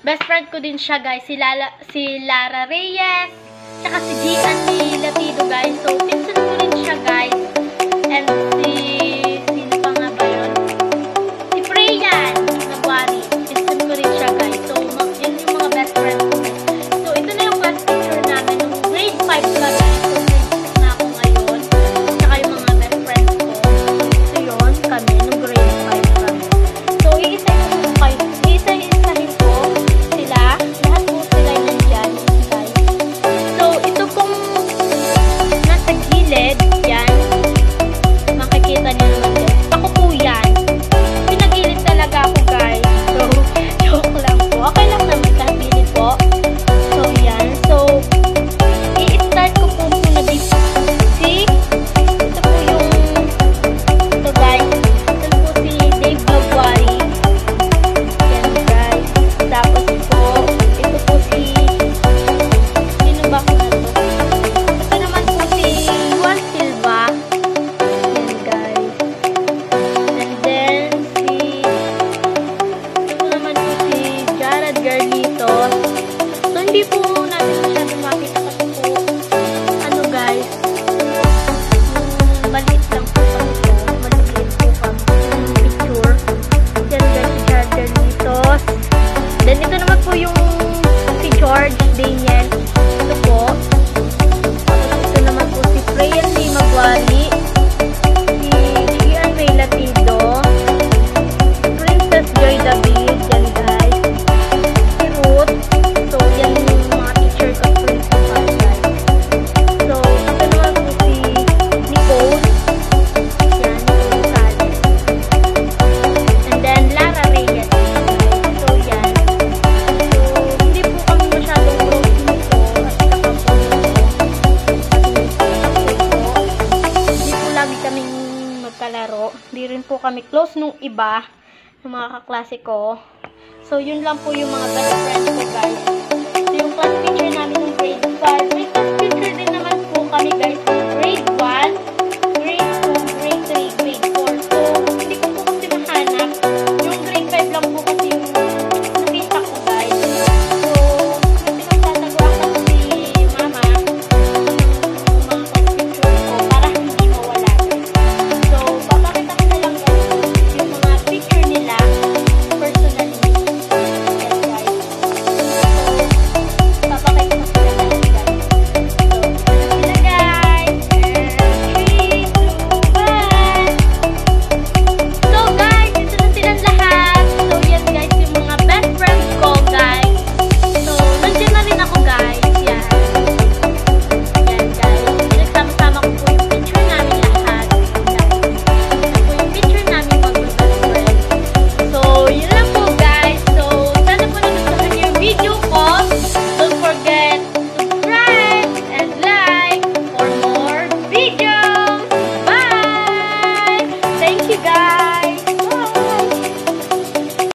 best friend ko din siya, guys. Si Lara Reyes, tsaka si Gianni Latido, guys. So, pinsan ko rin siya, guys. And sino pa nga ba yun? Si Freyan Nagwari. Pinsan ko rin siya, guys. So, yun yung mga best friend ko. So, ito na yung class picture namin nung grade 5 ka, guys. So, grade 6 na ako ngayon. Tsaka yung mga best friend ko. So, yun, kami, nung grade 5 kami. So, iisa-isahin ko sila. Lahat po sila nandyan, guys. So, ito pong nasa gilid, yan. Makikita niyo naman din. Ako po yan. Pinagilid talaga ako, guys. So, joke lang po. Okay lang naman kahit po. So, yan. So, i-start ko po muna dito. See? Ito po yung ito, guys. Ito po si Dave Nagwari. Yan, guys. Tapos po, ito po si sino ba ko na to? Ito naman po si Juan Silva. Yan, guys. And then, ito naman po si Jared Garlitos. So, hindi po natin masyado makita kasi po, ano, guys, maliit lang po kami po. Maliit po kami yung picture. Yan, guys, si Jared Garlitos. Then, ito naman po yung si George Daniel. Ito po. Tapos, ito naman po si Freyan Magwari. Si Gian Ray Latido. Princess Joy David. Yan, guys. Si Ruth. So, yan yung mga teacher ko principal, guys. So, ito naman po si Nicole. Yan, Nicole Sales. And then, Lara Reyes. So, yan. So, hindi po kami masyadong close nito. At saka po hindi po lagi kaming magkalaro. Hindi rin po kami close nung iba, ng mga kaklase ko. So, yun lang po yung mga best friends ko, guys. So, yung class